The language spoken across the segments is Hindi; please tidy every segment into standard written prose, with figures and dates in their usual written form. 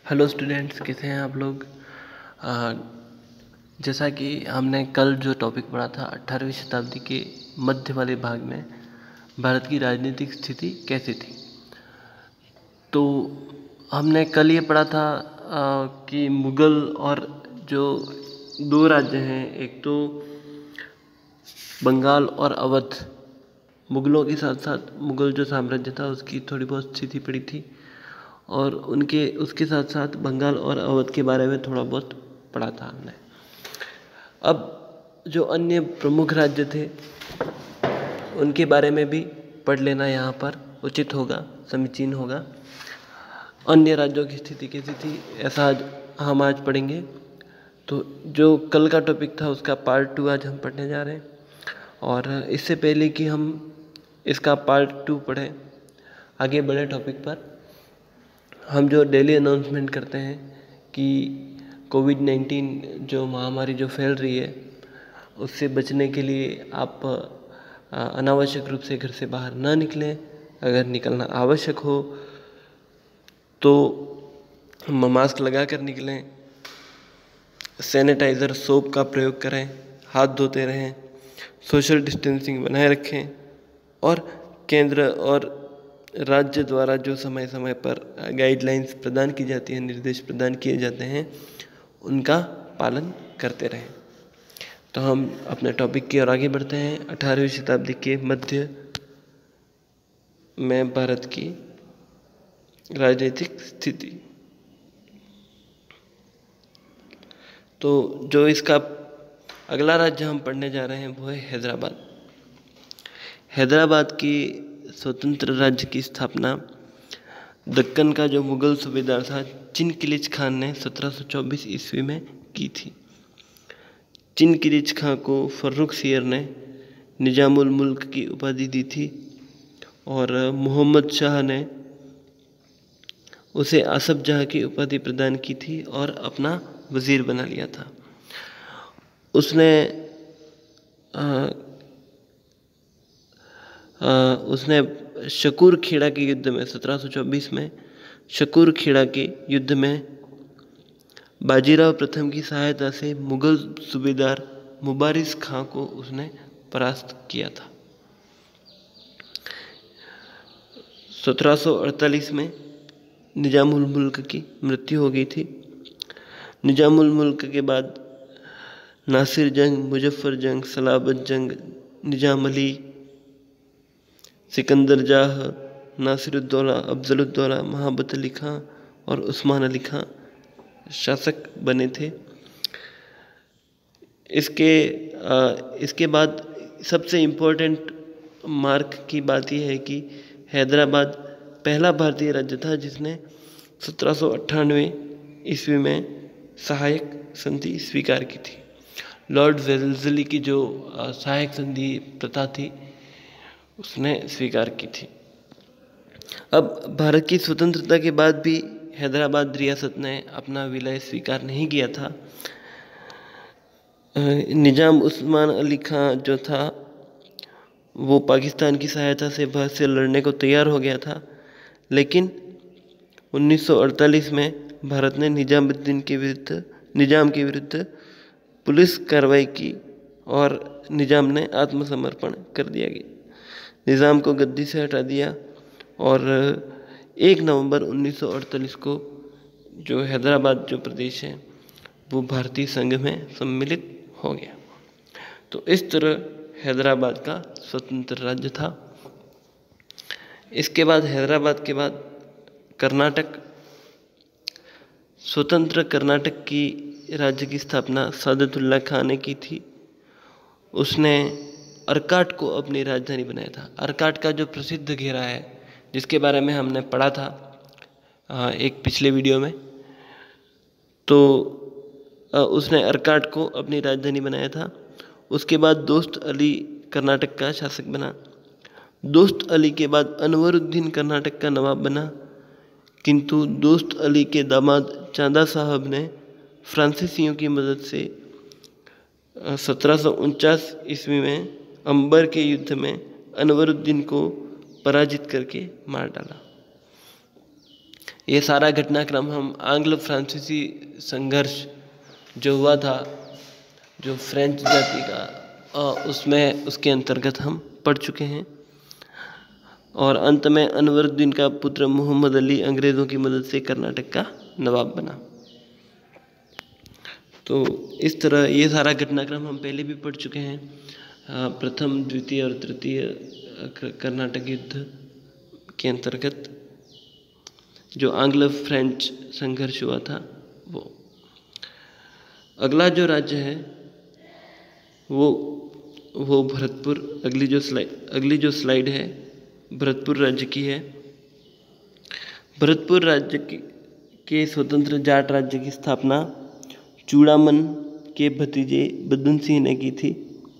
हेलो स्टूडेंट्स, कैसे हैं आप लोग। आ, जैसा कि हमने कल जो टॉपिक पढ़ा था 18वीं शताब्दी के मध्य वाले भाग में भारत की राजनीतिक स्थिति कैसी थी, तो हमने कल ये पढ़ा था कि मुग़ल और जो दो राज्य हैं, एक तो बंगाल और अवध, मुग़लों के साथ साथ मुग़ल जो साम्राज्य था उसकी थोड़ी बहुत स्थिति पड़ी थी और उसके साथ साथ बंगाल और अवध के बारे में थोड़ा बहुत पढ़ा था हमने। अब जो अन्य प्रमुख राज्य थे उनके बारे में भी पढ़ लेना यहाँ पर उचित होगा, समीचीन होगा। अन्य राज्यों की स्थिति कैसी थी ऐसा हम आज पढ़ेंगे। तो जो कल का टॉपिक था उसका पार्ट 2 आज हम पढ़ने जा रहे हैं। और इससे पहले कि हम इसका पार्ट 2 पढ़ें, आगे बढ़े टॉपिक पर, हम जो डेली अनाउंसमेंट करते हैं कि कोविड-19 जो महामारी जो फैल रही है उससे बचने के लिए आप अनावश्यक रूप से घर से बाहर ना निकलें। अगर निकलना आवश्यक हो तो मास्क लगा कर निकलें, सैनिटाइज़र सोप का प्रयोग करें, हाथ धोते रहें, सोशल डिस्टेंसिंग बनाए रखें और केंद्र और राज्य द्वारा जो समय समय पर गाइडलाइंस प्रदान की जाती हैं, निर्देश प्रदान किए जाते हैं, उनका पालन करते रहें। तो हम अपने टॉपिक की ओर आगे बढ़ते हैं। 18वीं शताब्दी के मध्य में भारत की राजनीतिक स्थिति। तो जो इसका अगला राज्य हम पढ़ने जा रहे हैं वो है हैदराबाद। हैदराबाद की स्वतंत्र राज्य की स्थापना दक्कन का जो मुग़ल सूबेदार था चिनकिलिच खान ने 1724 ईस्वी में की थी। चिनकिलिच खान को फर्रुखसियर ने निजामुल मुल्क की उपाधि दी थी और मोहम्मद शाह ने उसे आसफ जहाँ की उपाधि प्रदान की थी और अपना वज़ीर बना लिया था। उसने शकूर खेड़ा के युद्ध में 1724 में शकूर खेड़ा के युद्ध में बाजीराव प्रथम की सहायता से मुग़ल सूबेदार मुबारिज़ खां को उसने परास्त किया था। 1748 में निजामुल मुल्क की मृत्यु हो गई थी। निजामुल मुल्क के बाद नासिर जंग, मुजफ्फर जंग, सलाबत जंग, निजाम अली, सिकंदर जाह, नासिरुद्दौला, अफजलुद्दौला, महाबत अली खां और उस्मान अली खां शासक बने थे। इसके बाद सबसे इम्पोर्टेंट मार्क की बात यह है कि हैदराबाद पहला भारतीय राज्य था जिसने 1798 ईस्वी में सहायक संधि स्वीकार की थी। लॉर्ड वेल्लेस्ली की जो सहायक संधि प्रथा थी उसने स्वीकार की थी। अब भारत की स्वतंत्रता के बाद भी हैदराबाद रियासत ने अपना विलय स्वीकार नहीं किया था। निजाम उस्मान अली खां जो था वो पाकिस्तान की सहायता से भारत से लड़ने को तैयार हो गया था, लेकिन 1948 में भारत ने निजाम के विरुद्ध पुलिस कार्रवाई की और निजाम ने आत्मसमर्पण कर दिया गया। निजाम को गद्दी से हटा दिया और 1 नवंबर 1948 को जो हैदराबाद जो प्रदेश है वो भारतीय संघ में सम्मिलित हो गया। तो इस तरह हैदराबाद का स्वतंत्र राज्य था। इसके बाद हैदराबाद के बाद कर्नाटक। स्वतंत्र कर्नाटक की राज्य की स्थापना सादतुल्ला खान ने की थी। उसने अर्काट को अपनी राजधानी बनाया था। अर्काट का जो प्रसिद्ध घेरा है जिसके बारे में हमने पढ़ा था एक पिछले वीडियो में, तो उसने अर्काट को अपनी राजधानी बनाया था। उसके बाद दोस्त अली कर्नाटक का शासक बना। दोस्त अली के बाद अनवरुद्दीन कर्नाटक का नवाब बना, किंतु दोस्त अली के दामाद चांदा साहब ने फ्रांसीसियों की मदद से 1749 ईस्वी में अंबर के युद्ध में अनवरुद्दीन को पराजित करके मार डाला। ये सारा घटनाक्रम हम आंग्ल फ्रांसीसी संघर्ष जो हुआ था, जो फ्रेंच जाति का, उसमें उसके अंतर्गत हम पढ़ चुके हैं। और अंत में अनवरुद्दीन का पुत्र मोहम्मद अली अंग्रेज़ों की मदद से कर्नाटक का नवाब बना। तो इस तरह ये सारा घटनाक्रम हम पहले भी पढ़ चुके हैं। प्रथम, द्वितीय और तृतीय कर्नाटक युद्ध के अंतर्गत जो आंग्ल फ्रेंच संघर्ष हुआ था वो। अगला जो राज्य है वो भरतपुर। अगली जो स्लाइड है भरतपुर राज्य की है। भरतपुर राज्य के स्वतंत्र जाट राज्य की स्थापना चूड़ामन के भतीजे बदन सिंह ने की थी।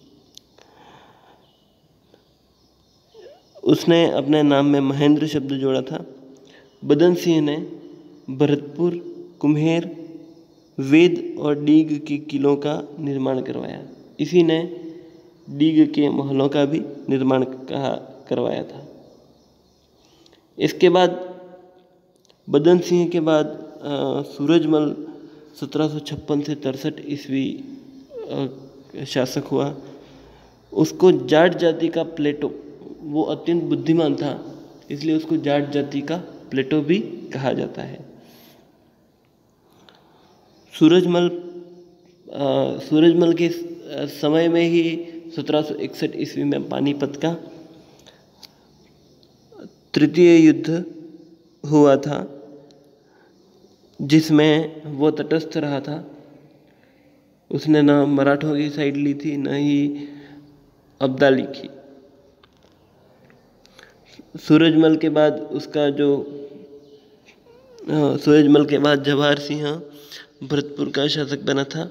उसने अपने नाम में महेंद्र शब्द जोड़ा था। बदन सिंह ने भरतपुर, कुम्हेर, वेद और डीग के किलों का निर्माण करवाया। इसी ने डीग के महलों का भी निर्माण करवाया था। इसके बाद बदन सिंह के बाद सूरजमल 1756 से 63 ईस्वी शासक हुआ। उसको जाट जाति का प्लेटो, वो अत्यंत बुद्धिमान था, इसलिए उसको जाट जाति का प्लेटो भी कहा जाता है। सूरजमल के समय में ही 1761 ईस्वी में पानीपत का तृतीय युद्ध हुआ था, जिसमें वो तटस्थ रहा था। उसने न मराठों की साइड ली थी, न ही अब्दाली की। सूरजमल के बाद जवाहर सिंह भरतपुर का शासक बना था।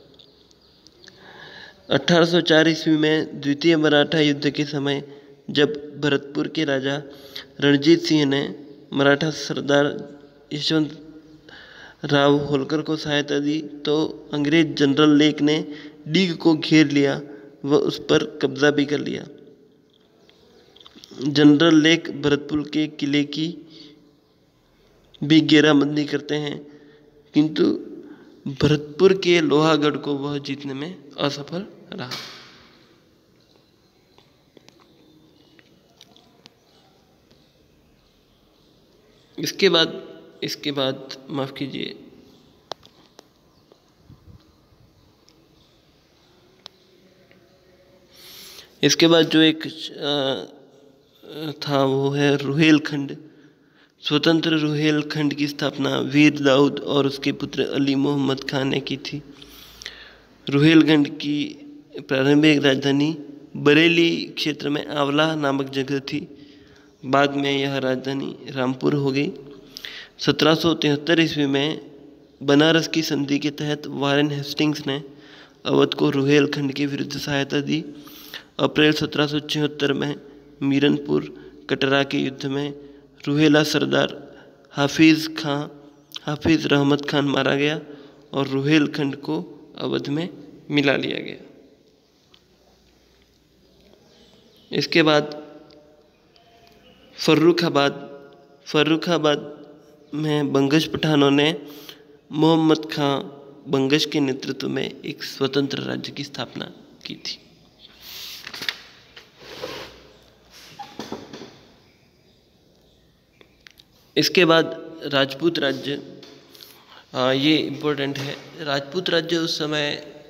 1804 ईस्वी में द्वितीय मराठा युद्ध के समय जब भरतपुर के राजा रणजीत सिंह ने मराठा सरदार यशवंत राव होलकर को सहायता दी, तो अंग्रेज जनरल लेक ने डीग को घेर लिया व उस पर कब्जा भी कर लिया। जनरल लेक भरतपुर के किले की भी घेराबंदी करते हैं, किंतु भरतपुर के लोहागढ़ को वह जीतने में असफल रहा। इसके बाद माफ कीजिए, इसके बाद जो एक था वो है रुहेलखंड। स्वतंत्र रुहेलखंड की स्थापना वीर दाऊद और उसके पुत्र अली मोहम्मद खान ने की थी। रुहेलखंड की प्रारंभिक राजधानी बरेली क्षेत्र में आंवला नामक जगह थी। बाद में यह राजधानी रामपुर हो गई। 1773 ईस्वी में बनारस की संधि के तहत वारेन हेस्टिंग्स ने अवध को रुहेलखंड के विरुद्ध सहायता दी। अप्रैल 1776 में मीरनपुर कटरा के युद्ध में रुहेला सरदार हाफिज रहमत खान मारा गया और रुहेलखंड को अवध में मिला लिया गया। इसके बाद फर्रुखाबाद में बंगश पठानों ने मोहम्मद खां बंगश के नेतृत्व में एक स्वतंत्र राज्य की स्थापना की थी। इसके बाद राजपूत राज्य, ये इम्पोर्टेंट है। राजपूत राज्य उस समय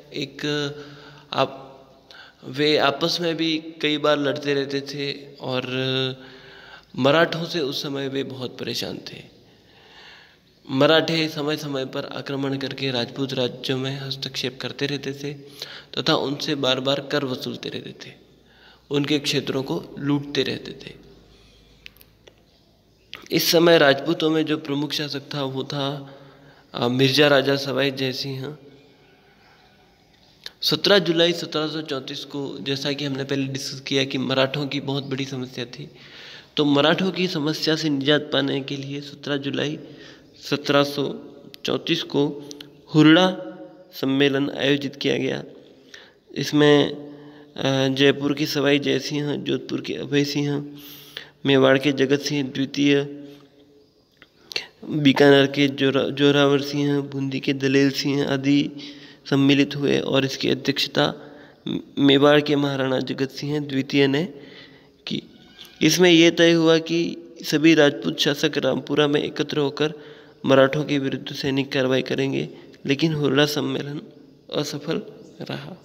वे आपस में भी कई बार लड़ते रहते थे और मराठों से उस समय वे बहुत परेशान थे। मराठे समय समय पर आक्रमण करके राजपूत राज्यों में हस्तक्षेप करते रहते थे तथा उनसे बार बार कर वसूलते रहते थे, उनके क्षेत्रों को लूटते रहते थे। इस समय राजपूतों में जो प्रमुख शासक था वो था मिर्जा राजा सवाई जय सिंह। 17 जुलाई 1734 को, जैसा कि हमने पहले डिस्कस किया कि मराठों की बहुत बड़ी समस्या थी, तो मराठों की समस्या से निजात पाने के लिए 17 जुलाई 1734 को हुरड़ा सम्मेलन आयोजित किया गया। इसमें जयपुर की सवाई जय सिंह, जोधपुर के अभय सिंह, मेवाड़ के जगत सिंह द्वितीय बीकानेर के जोरावर सिंह, बूंदी के दलेल सिंह आदि सम्मिलित हुए और इसकी अध्यक्षता मेवाड़ के महाराणा जगत सिंह द्वितीय ने की। इसमें यह तय हुआ कि सभी राजपूत शासक रामपुरा में एकत्र होकर मराठों के विरुद्ध सैनिक कार्रवाई करेंगे, लेकिन हुर्रा सम्मेलन असफल रहा।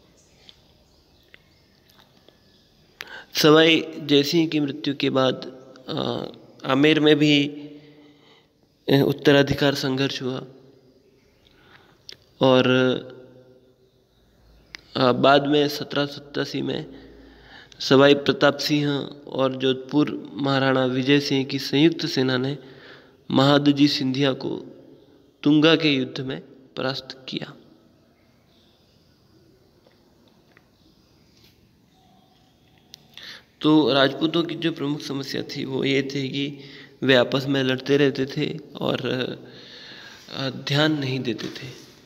सवाई जयसिंह की मृत्यु के बाद आमेर में भी उत्तराधिकार संघर्ष हुआ और बाद में 1787 में सवाई प्रताप सिंह और जोधपुर महाराणा विजय सिंह की संयुक्त सेना ने महादजी सिंधिया को तुंगा के युद्ध में परास्त किया। तो राजपूतों की जो प्रमुख समस्या थी वो ये थी कि वे आपस में लड़ते रहते थे और ध्यान नहीं देते थे।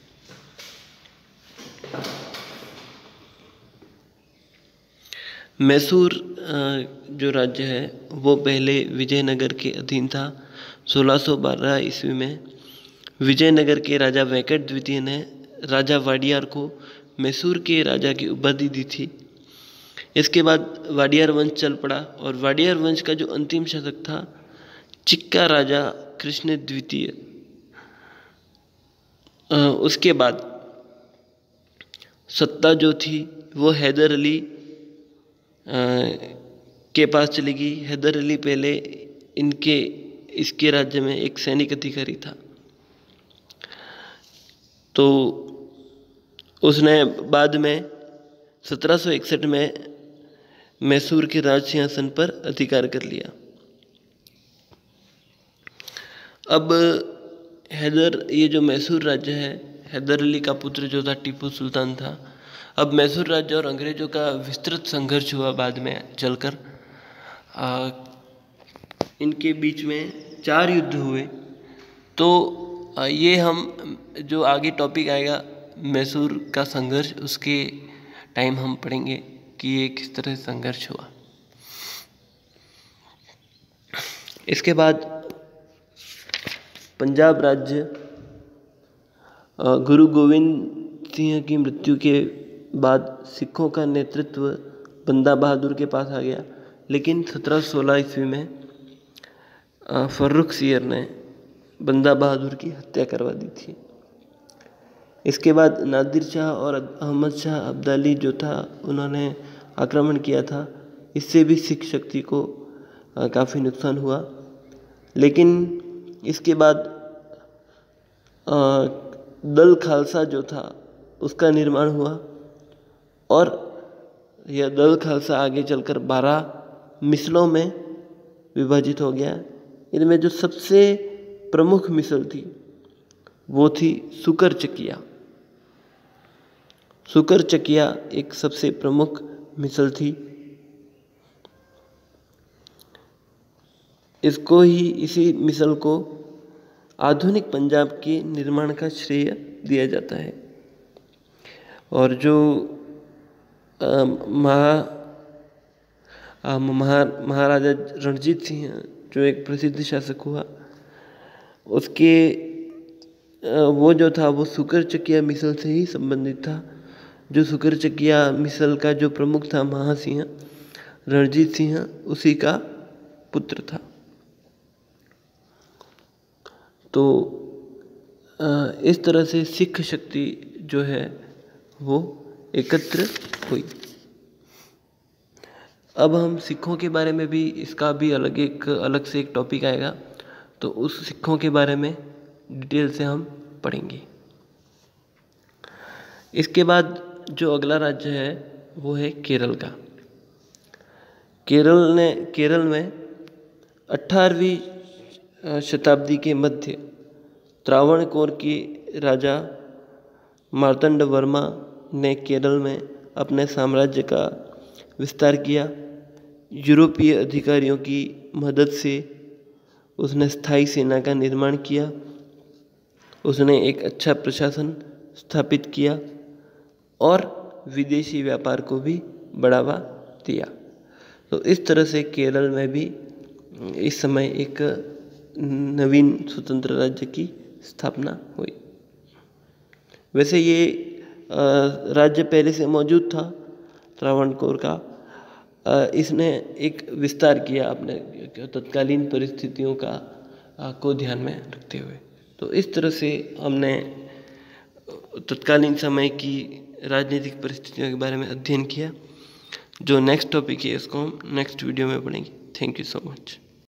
मैसूर जो राज्य है वो पहले विजयनगर के अधीन था। 1612 ईस्वी में विजयनगर के राजा वेंकट द्वितीय ने राजा वाडियार को मैसूर के राजा की उपाधि दी थी। इसके बाद वाडियार वंश चल पड़ा और वाडियार वंश का जो अंतिम शासक था चिक्का राजा कृष्ण द्वितीय, उसके बाद सत्ता जो थी वो हैदर अली के पास चली गई। हैदर अली पहले इसके राज्य में एक सैनिक अधिकारी था, तो उसने बाद में 1761 में मैसूर के राज सिंहासन पर अधिकार कर लिया। अब ये जो मैसूर राज्य है, हैदर अली का पुत्र जो था टीपू सुल्तान था। अब मैसूर राज्य और अंग्रेजों का विस्तृत संघर्ष हुआ बाद में चलकर। इनके बीच में 4 युद्ध हुए। तो ये हम जो आगे टॉपिक आएगा मैसूर का संघर्ष, उसके टाइम हम पढ़ेंगे कि ये किस तरह से संघर्ष हुआ। इसके बाद पंजाब राज्य गुरु गोविंद सिंह की मृत्यु के बाद सिखों का नेतृत्व बंदा बहादुर के पास आ गया, लेकिन 1716 ईस्वी में फर्रुख सियर ने बंदा बहादुर की हत्या करवा दी थी। इसके बाद नादिर शाह और अहमद शाह अब्दाली जो था उन्होंने आक्रमण किया था। इससे भी सिख शक्ति को काफ़ी नुकसान हुआ। लेकिन इसके बाद दल खालसा जो था उसका निर्माण हुआ और यह दल खालसा आगे चलकर 12 मिसलों में विभाजित हो गया। इनमें जो सबसे प्रमुख मिसल थी वो थी सुकर चकिया। सुकर चकिया एक सबसे प्रमुख मिसल थी। इसी मिसल को आधुनिक पंजाब के निर्माण का श्रेय दिया जाता है। और जो महाराजा रणजीत सिंह जो एक प्रसिद्ध शासक हुआ, वो जो था वो सुकर चकिया मिसल से ही संबंधित था। जो सुकर चकिया मिसल का जो प्रमुख था महासिंह रणजीत सिंह, उसी का पुत्र था। तो इस तरह से सिख शक्ति जो है वो एकत्र हुई। अब हम सिखों के बारे में भी, इसका भी अलग से एक टॉपिक आएगा, तो उस सिखों के बारे में डिटेल से हम पढ़ेंगे। इसके बाद जो अगला राज्य है वो है केरल का। केरल में 18वीं शताब्दी के मध्य त्रावणकोर के राजा मार्तंड वर्मा ने केरल में अपने साम्राज्य का विस्तार किया। यूरोपीय अधिकारियों की मदद से उसने स्थायी सेना का निर्माण किया। उसने एक अच्छा प्रशासन स्थापित किया और विदेशी व्यापार को भी बढ़ावा दिया। तो इस तरह से केरल में भी इस समय एक नवीन स्वतंत्र राज्य की स्थापना हुई। वैसे ये राज्य पहले से मौजूद था त्रावणकोर का। इसने एक विस्तार किया अपने तत्कालीन परिस्थितियों का को ध्यान में रखते हुए। तो इस तरह से हमने तत्कालीन समय की राजनीतिक परिस्थितियों के बारे में अध्ययन किया। जो नेक्स्ट टॉपिक है इसको हम नेक्स्ट वीडियो में पढ़ेंगे। Thank you so much.